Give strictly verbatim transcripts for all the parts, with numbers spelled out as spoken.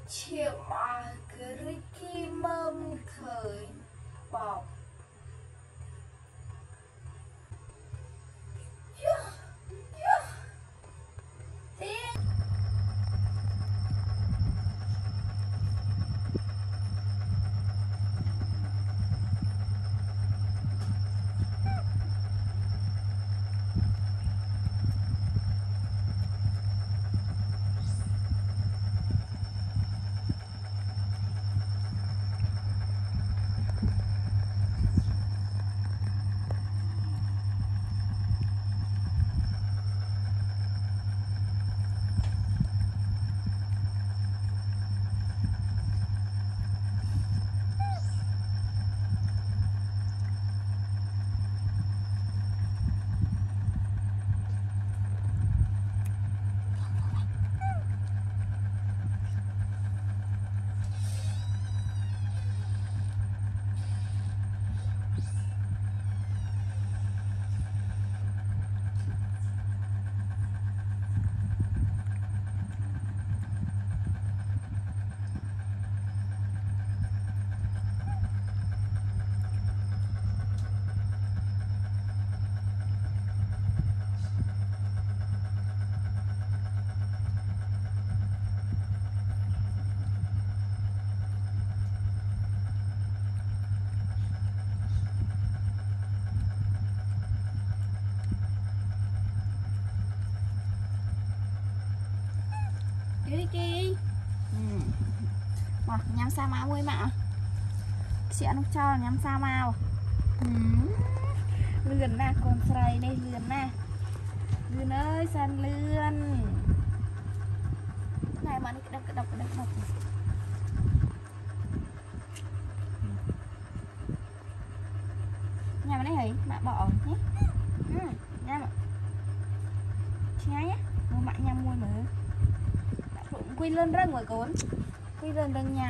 Chiều mà cứ khi mâm khởi bọc yeah, yeah. Đi kì ừ. Mà nhắm sao mau ơi mà chị nó cho nhắm sao mau ừ. Lươn nè con sài đây lươn nè lươn ơi san lươn này mà nó đập đập đập đập nhà mà đấy hỉ mẹ bỏ nhé ừ. Nha mà nhá nhé mua mẹ nhắm mua nữa quy lên răng rồi con quy lên răng nhầm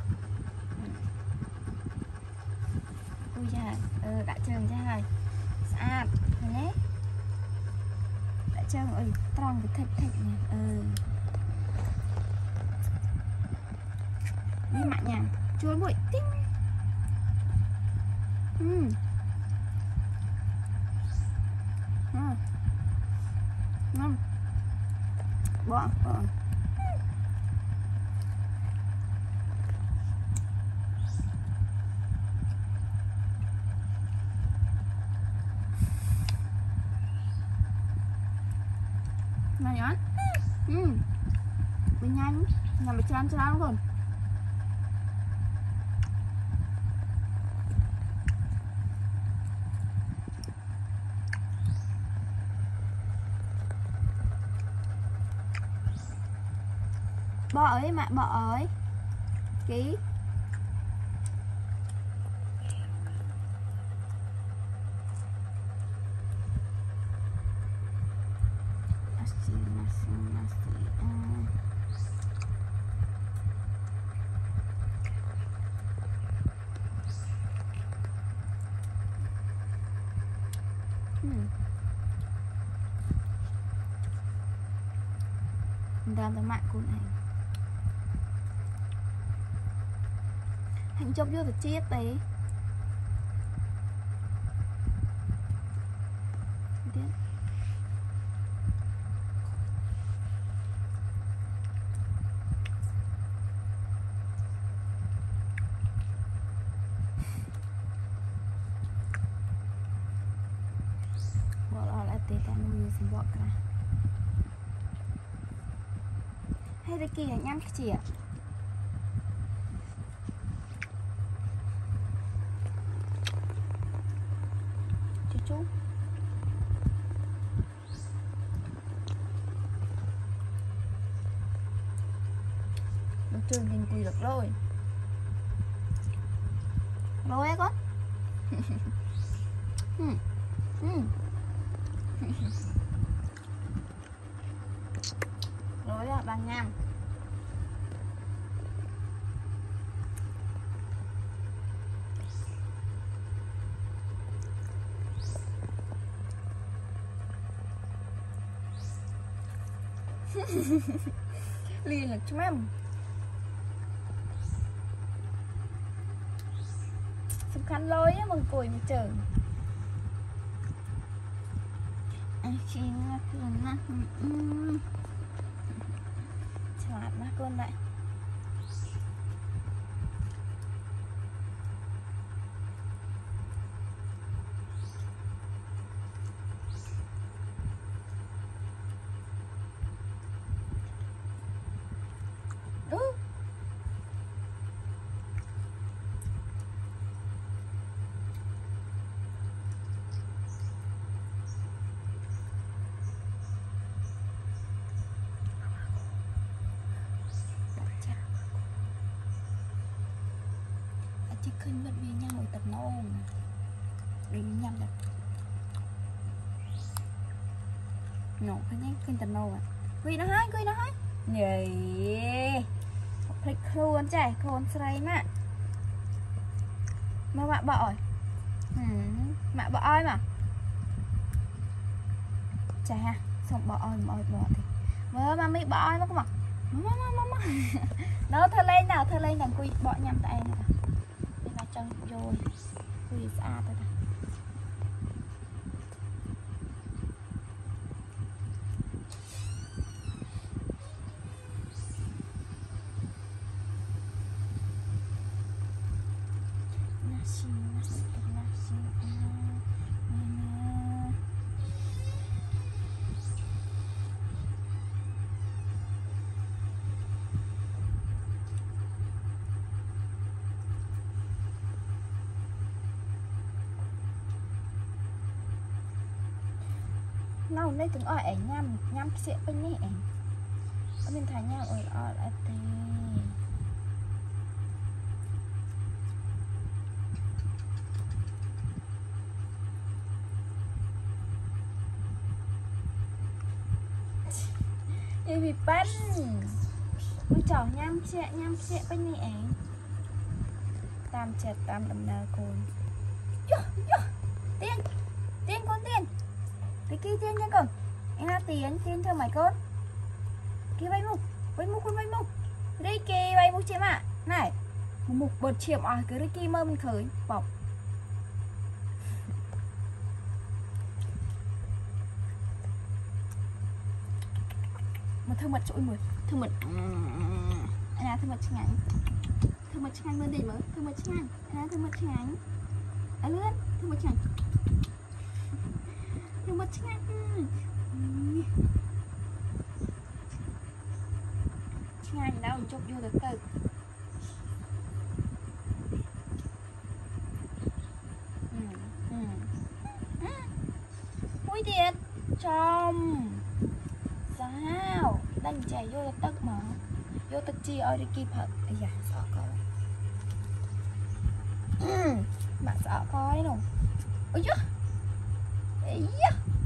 quy ra ừ, đã trường ra rồi sạch rồi nhé đã trường ơi tròn cái thịt thịt này ừ đi mặn nhầm chua bụi tinh ừ. Ừ. Ngon bỏ bỏ ngon nhá ừ. Bên nhanh nhà mày chan cho nó còn bỏ ấy mà bỏ ấy ký đang tới mạng của này hành chốc vô thì chết đấy bỏ lỡ lại tê cả nuôi xin bỏ cả hay đây kia nhăn cái gì ạ chú chú nó trường hình quỳ được rồi rồi con ừ. Ừ. Rồi à, bằng nhằm liền là chúng em khăn lôi á mừng cùi mà chờ anh chị là cường á chọt mắt con lại khinh bật vì nhau một tập nó ồn đi nhầm được nổ cái nhánh khinh tập nô à quy nó hai quy nó hai nhỉ phải khôn chạy khôn say mà mà bạn bỏ mẹ bỏ oi mà chà ha xong bỏ oi bỏ bỏ thì mơ mà mi bỏ oi nó có mà nó thơ lên nào thơ lên nào quy bỏ nhầm tại này chân rồi quy xa thôi nasi nasi nasi nào đây từng ỏi ảnh nhâm nhâm sẽ bên này ảnh ở bên thành nhâm ỏi ỏi lại tê đi bị bắn ôi chảo nhâm sẽ nhâm sẽ bên này ảnh tam chật tam đầm nơ cồn yo yo tiên tiên con tiên cái kia tiên nha con em ra tiền tiên cho mày con kia bay mục bay mục con bay mục đây kia bay mục chiếm ạ này mục bột chiếm à cái đây kia mơ mình khởi bọc mà thơm mật trội mùi thơm mật anh là thơm mật chanh ảnh thơm mật chanh lên đây mới thơm mật chanh anh là thơm mật chanh ảnh anh lươn thơm mật chanh thơm mật chanh chanh ảnh đâu chụp vô được từ ui thiệt trong sao đánh chạy vô tức mà vô tức chi ơi đi kịp hận ây da sợ coi bạn sợ coi đâu ôi chứ ây da